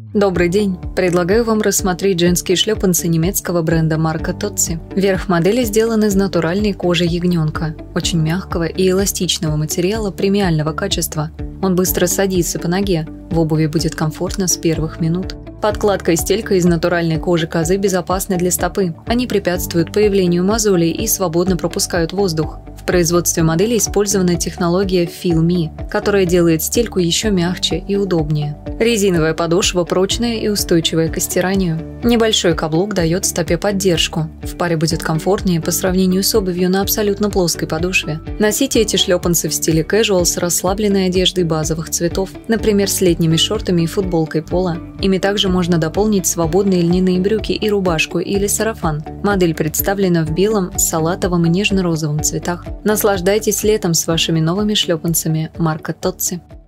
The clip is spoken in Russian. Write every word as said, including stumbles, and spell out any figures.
Добрый день! Предлагаю вам рассмотреть женские шлепанцы немецкого бренда марка Тотси. Верх модели сделан из натуральной кожи ягненка, очень мягкого и эластичного материала премиального качества. Он быстро садится по ноге, в обуви будет комфортно с первых минут. Подкладка и стелька из натуральной кожи козы безопасны для стопы. Они препятствуют появлению мозолей и свободно пропускают воздух. В производстве модели использована технология Feel Me, которая делает стельку еще мягче и удобнее. Резиновая подошва прочная и устойчивая к стиранию. Небольшой каблук дает стопе поддержку. В паре будет комфортнее по сравнению с обувью на абсолютно плоской подошве. Носите эти шлепанцы в стиле casual с расслабленной одеждой базовых цветов, например, с летними шортами и футболкой пола. Ими также можно дополнить свободные льняные брюки и рубашку или сарафан. Модель представлена в белом, салатовом и нежно-розовом цветах. Наслаждайтесь летом с вашими новыми шлепанцами марка Тотси.